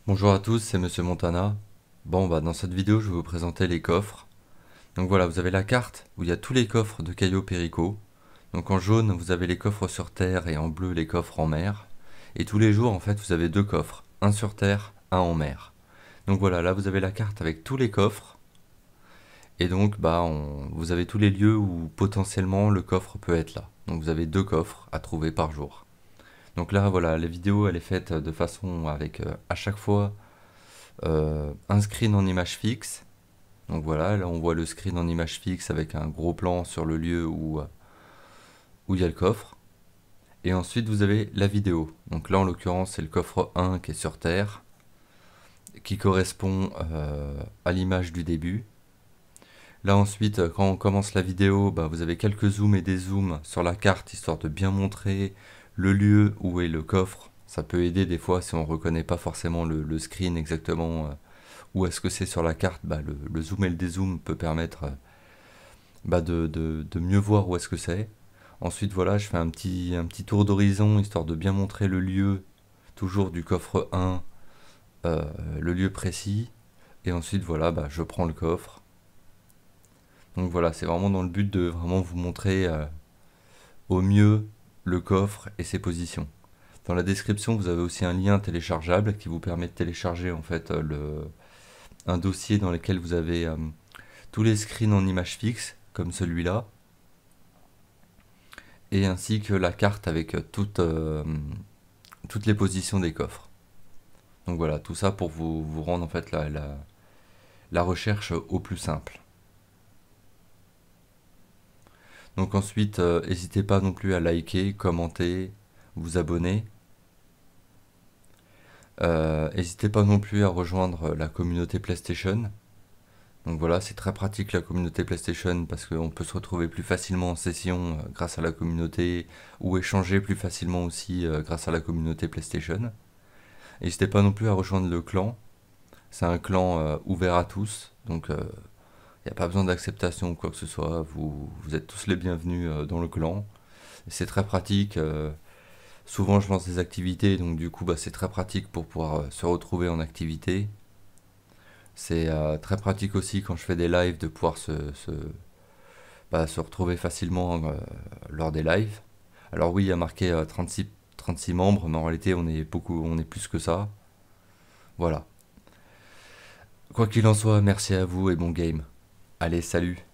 Bonjour à tous, c'est Monsieur Montana. Bon, dans cette vidéo, je vais vous présenter les coffres. Donc voilà, vous avez la carte où il y a tous les coffres de Cayo Perico. Donc en jaune, vous avez les coffres sur terre et en bleu, les coffres en mer. Et tous les jours, en fait, vous avez deux coffres, un sur terre, un en mer. Donc voilà, là, vous avez la carte avec tous les coffres. Et donc, vous avez tous les lieux où potentiellement le coffre peut être là. Donc vous avez deux coffres à trouver par jour. Donc là, voilà, la vidéo, elle est faite de façon avec à chaque fois un screen en image fixe. Donc voilà, là on voit le screen en image fixe avec un gros plan sur le lieu où il y a le coffre. Et ensuite vous avez la vidéo. Donc là en l'occurrence c'est le coffre 1 qui est sur Terre, qui correspond à l'image du début. Là ensuite quand on commence la vidéo, vous avez quelques zooms et des zooms sur la carte histoire de bien montrer le lieu où est le coffre. Ça peut aider des fois si on ne reconnaît pas forcément le screen exactement où est-ce que c'est sur la carte. Le zoom et le dézoom peut permettre de mieux voir où est-ce que c'est. Ensuite, voilà, je fais un petit tour d'horizon histoire de bien montrer le lieu, toujours du coffre 1, le lieu précis. Et ensuite, voilà, je prends le coffre. Donc voilà, c'est vraiment dans le but de vraiment vous montrer au mieux le coffre et ses positions. Dans la description, vous avez aussi un lien téléchargeable qui vous permet de télécharger en fait un dossier dans lequel vous avez tous les screens en image fixe, comme celui-là, et ainsi que la carte avec toutes les positions des coffres. Donc voilà, tout ça pour vous rendre en fait la recherche au plus simple. Donc ensuite, n'hésitez pas non plus à liker, commenter, vous abonner. N'hésitez pas non plus à rejoindre la communauté PlayStation. Donc voilà, c'est très pratique la communauté PlayStation parce qu'on peut se retrouver plus facilement en session grâce à la communauté ou échanger plus facilement aussi grâce à la communauté PlayStation. N'hésitez pas non plus à rejoindre le clan. C'est un clan ouvert à tous, donc il n'y a pas besoin d'acceptation ou quoi que ce soit. Vous êtes tous les bienvenus dans le clan. C'est très pratique. Souvent je lance des activités, donc du coup c'est très pratique pour pouvoir se retrouver en activité. C'est très pratique aussi quand je fais des lives de pouvoir se retrouver facilement lors des lives. Alors oui, il y a marqué 36 membres, mais en réalité on est beaucoup, on est plus que ça. Voilà. Quoi qu'il en soit, merci à vous et bon game. Allez, salut!